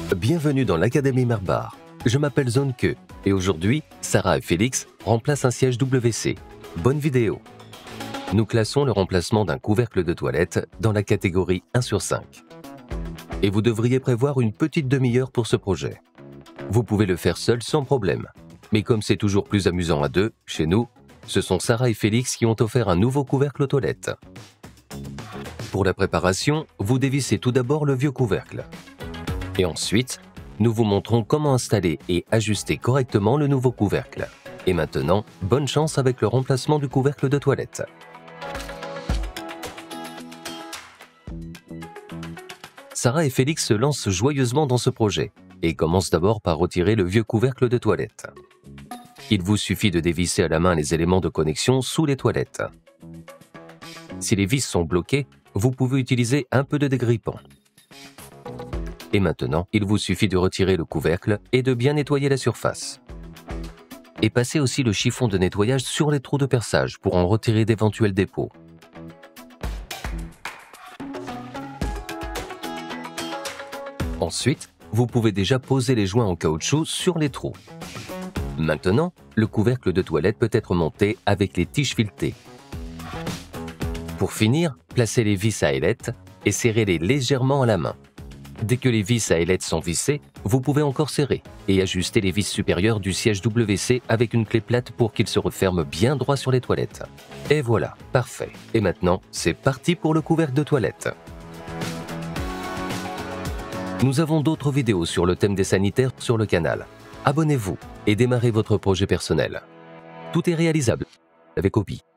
Bienvenue dans l'Académie Merbar. Je m'appelle Zonke et aujourd'hui, Sarah et Félix remplacent un siège WC. Bonne vidéo. Nous classons le remplacement d'un couvercle de toilette dans la catégorie 1 sur 5. Et vous devriez prévoir une petite demi-heure pour ce projet. Vous pouvez le faire seul sans problème. Mais comme c'est toujours plus amusant à deux, chez nous, ce sont Sarah et Félix qui ont offert un nouveau couvercle aux toilettes. Pour la préparation, vous dévissez tout d'abord le vieux couvercle. Et ensuite, nous vous montrons comment installer et ajuster correctement le nouveau couvercle. Et maintenant, bonne chance avec le remplacement du couvercle de toilette. Sarah et Félix se lancent joyeusement dans ce projet et commencent d'abord par retirer le vieux couvercle de toilette. Il vous suffit de dévisser à la main les éléments de connexion sous les toilettes. Si les vis sont bloquées, vous pouvez utiliser un peu de dégrippant. Et maintenant, il vous suffit de retirer le couvercle et de bien nettoyer la surface. Et passez aussi le chiffon de nettoyage sur les trous de perçage pour en retirer d'éventuels dépôts. Ensuite, vous pouvez déjà poser les joints en caoutchouc sur les trous. Maintenant, le couvercle de toilette peut être monté avec les tiges filetées. Pour finir, placez les vis à ailettes et serrez-les légèrement à la main. Dès que les vis à ailettes sont vissées, vous pouvez encore serrer et ajuster les vis supérieures du siège WC avec une clé plate pour qu'il se referme bien droit sur les toilettes. Et voilà, parfait. Et maintenant, c'est parti pour le couvercle de toilette. Nous avons d'autres vidéos sur le thème des sanitaires sur le canal. Abonnez-vous et démarrez votre projet personnel. Tout est réalisable avec Opi.